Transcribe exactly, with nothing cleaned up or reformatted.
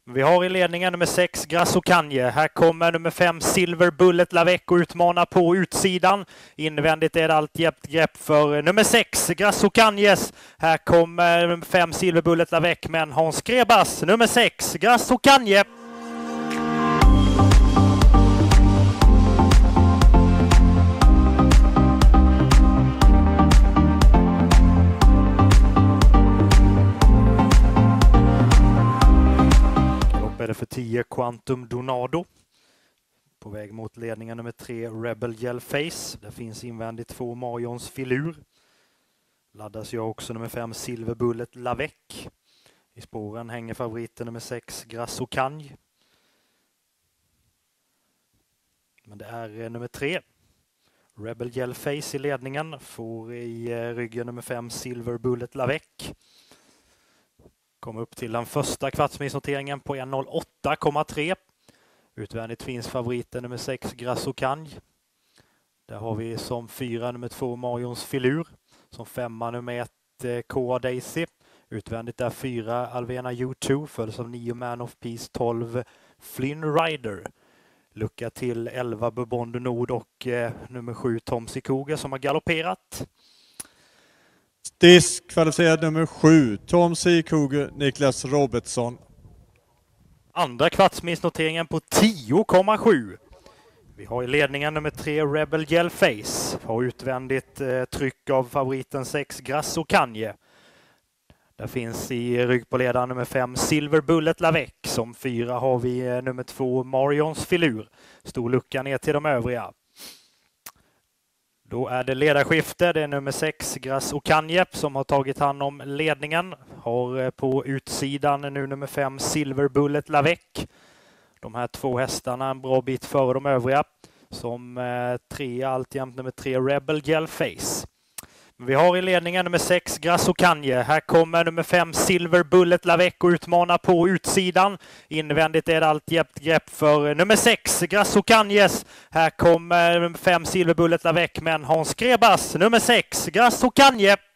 Vi har i ledningen nummer sex Grasso Kanje. Här kommer nummer fem Silver Bullet Lavec och utmanar på utsidan. Invändigt är det allt jämnt grepp för nummer sex Grasso Kanjes. Här kommer nummer fem Silver Bullet Lavec, men Hans Grebas nummer sex Grasso Kanje. Är det för tio Quantum Donado. På väg mot ledningen nummer tre Rebel Yell Face. Där finns invändigt två Marions Filur. Laddas jag också nummer fem Silver Bullet Lavec. I spåren hänger favoriten nummer sex Grasso Kanje. Men det är nummer tre Rebel Yell Face i ledningen. Får i ryggen nummer fem Silver Bullet Lavec. Kommer upp till den första kvartsmilsnoteringen på en noll åtta komma tre. Utvändigt finns favoriten nummer sex Grasso Kanje. Där har vi som fyra nummer två Marions Filur. Som femma nummer ett K A Daisy. Utvändigt är fyra Alvena U två. Följs av nio Man of Peace, tolv Flynn Rider. Lucka till elva Bourbon du Nord och eh, nummer sju Tom Sikoga som har galopperat. Diskvalificerad nummer sju, Tom Sikoga, Niklas Robertsson. Andra kvartsmilsnoteringen på tio komma sju. Vi har i ledningen nummer tre Rebel Yell Face. Har utvändigt eh, tryck av favoriten sex Grasso Kanje. Där finns i rygg på ledaren nummer fem Silver Bullet Lavec. Som fyra har vi eh, nummer två Marions Filur. Stor lucka ner till de övriga. Då är det ledarskifte. Det är nummer sex Grasso Kanje som har tagit hand om ledningen. Har på utsidan nu nummer fem Silver Bullet Lavec. De här två hästarna en bra bit före de övriga. Som eh, tre alltjämt nummer tre Rebel Yell Face. Vi har i ledningen nummer sex Grasso Kanje. Här kommer nummer fem Silver Bullet Lavec och utmanar på utsidan. Invändigt är det allt jämnt grepp för nummer sex Grasso Kanjes. Här kommer nummer fem Silver Bullet Lavec, men Hans Grebas nummer sex Grasso Kanje.